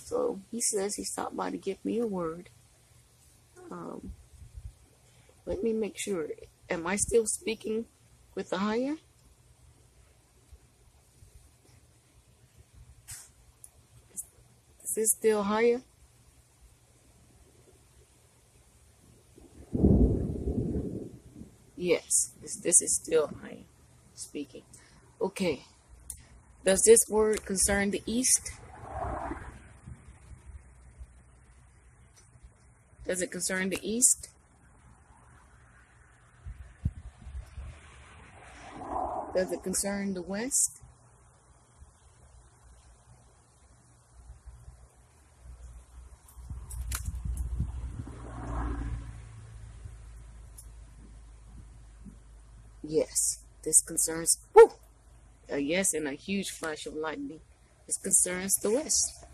So he says he stopped by to give me a word. Let me make sure. Am I still speaking with the Hayah? Is this still Hayah? Yes, this is still Hayah speaking. Okay. Does this word concern the East? Does it concern the East? Does it concern the West? Yes, this concerns, a yes and a huge flash of lightning. This concerns the West.